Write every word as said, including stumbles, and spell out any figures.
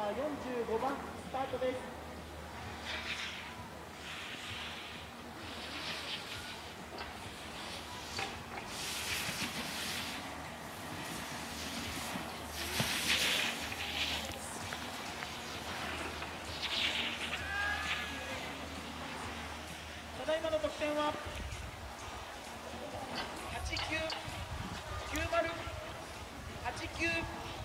ーよんじゅうごばんスタートです。ただいまの得点ははちきゅうきゅうまるはちきゅう